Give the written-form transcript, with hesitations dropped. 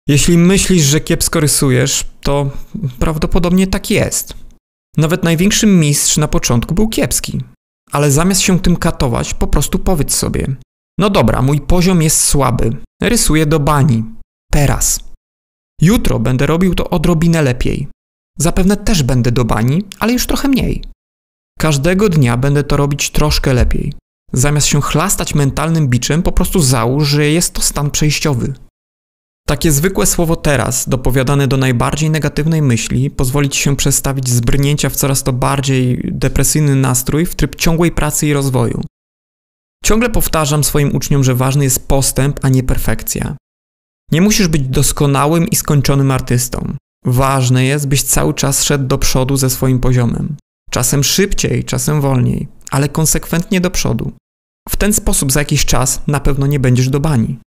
Jeśli myślisz, że kiepsko rysujesz, to prawdopodobnie tak jest. Nawet największy mistrz na początku był kiepski. Ale zamiast się tym katować, po prostu powiedz sobie: no dobra, mój poziom jest słaby, rysuję do bani. Teraz. Jutro będę robił to odrobinę lepiej. Zapewne też będę do bani, ale już trochę mniej. Każdego dnia będę to robić troszkę lepiej. Zamiast się chlastać mentalnym biczem, po prostu załóż, że jest to stan przejściowy. Takie zwykłe słowo teraz, dopowiadane do najbardziej negatywnej myśli, pozwoli ci się przestawić z brnięcia w coraz to bardziej depresyjny nastrój w tryb ciągłej pracy i rozwoju. Ciągle powtarzam swoim uczniom, że ważny jest postęp, a nie perfekcja. Nie musisz być doskonałym i skończonym artystą. Ważne jest, byś cały czas szedł do przodu ze swoim poziomem. Czasem szybciej, czasem wolniej, ale konsekwentnie do przodu. W ten sposób za jakiś czas na pewno nie będziesz do bani.